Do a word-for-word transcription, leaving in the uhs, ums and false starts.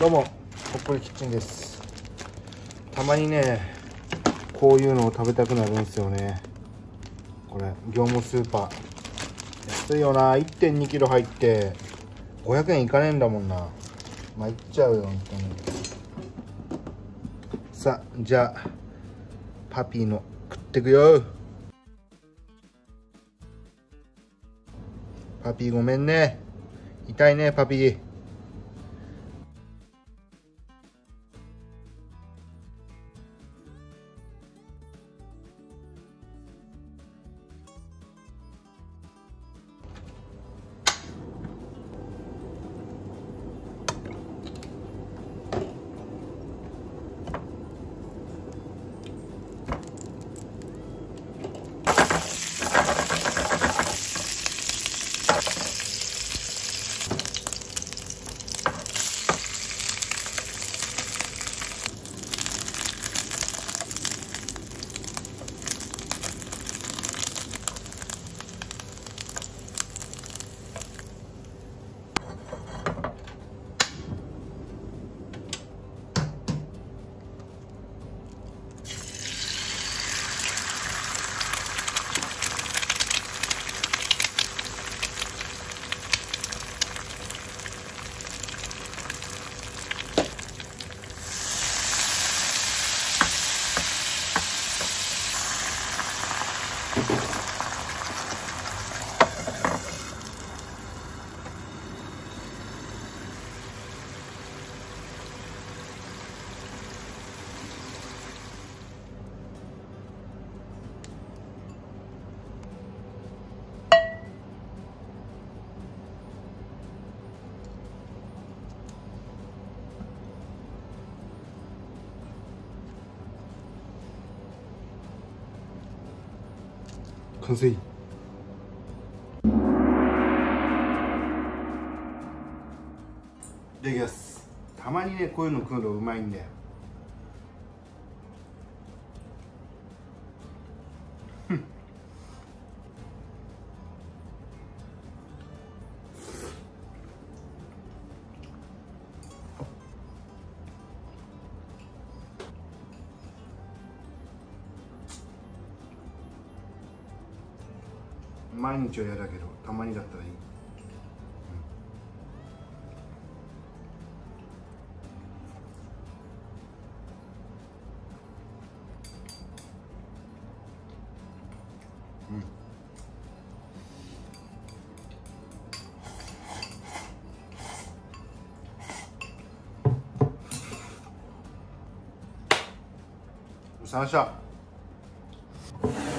どうも、ほっこりキッチンです。たまにね、こういうのを食べたくなるんですよね。これ、業務スーパー。安いよな。いってんにキロ入ってごひゃくえんいかねえんだもんな。まあ、いっちゃうよ、本当に。さあ、じゃあ、パピーの食ってくよ。パピーごめんね。痛いね、パピー。完成。いただきます。たまにね、こういうの食うのうまいんだよ。毎日は嫌だけど、たまにだったらいい。うん。さあ、しゃ。